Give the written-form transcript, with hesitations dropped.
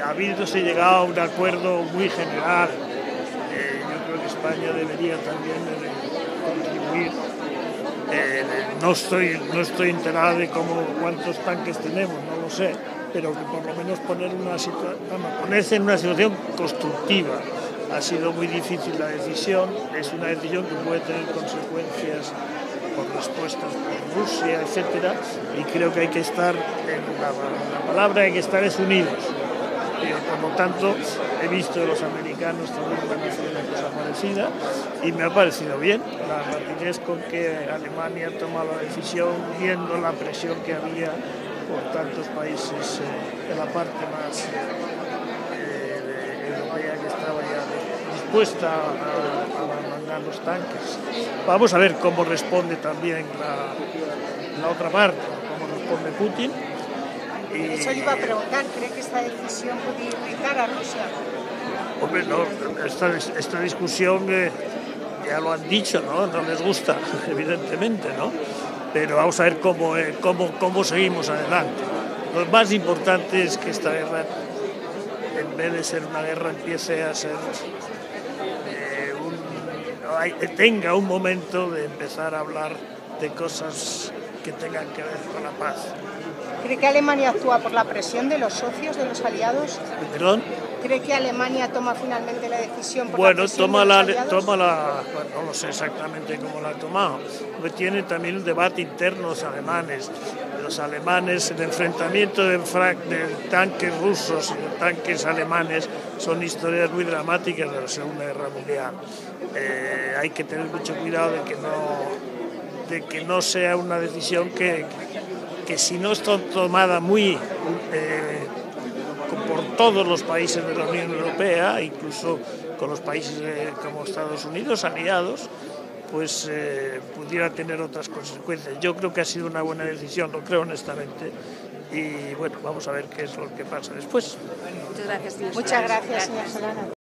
habiéndose llegado a un acuerdo muy general, yo creo que España debería también contribuir. No estoy enterado de cuántos tanques tenemos, no lo sé, pero que por lo menos ponerse en una situación constructiva. Ha sido muy difícil la decisión, es una decisión que puede tener consecuencias por respuestas por Rusia, etcétera, y creo que hay que estar, la palabra hay que estar es unidos. Por lo tanto, he visto que los americanos también van a hacer una cosa parecida y me ha parecido bien la rapidez con que Alemania toma la decisión, viendo la presión que había por tantos países de la parte más europea que estaba ya dispuesta a mandar los tanques. Vamos a ver cómo responde también la otra parte, cómo responde Putin. Eso le iba a preguntar, ¿cree que esta decisión puede irritar a Rusia? Hombre, no, esta discusión ya lo han dicho, ¿no? No les gusta, evidentemente, ¿no? Pero vamos a ver cómo seguimos adelante. Lo más importante es que esta guerra, en vez de ser una guerra, empiece a ser tenga un momento de empezar a hablar de cosas que tengan que ver con la paz. ¿Cree que Alemania actúa por la presión de los socios, de los aliados? ¿Perdón? ¿Cree que Alemania toma finalmente la decisión por la presión de los aliados? No lo sé exactamente cómo la ha tomado, porque tiene también un debate interno los alemanes. Los alemanes, el enfrentamiento de tanques rusos y de tanques alemanes son historias muy dramáticas de la Segunda Guerra Mundial. Hay que tener mucho cuidado de que no sea una decisión que si no está tomada muy por todos los países de la Unión Europea, incluso con los países como Estados Unidos, aliados, pues pudiera tener otras consecuencias. Yo creo que ha sido una buena decisión, lo creo honestamente, y bueno, vamos a ver qué es lo que pasa después. Muchas gracias, señor. Muchas gracias, señor Solana.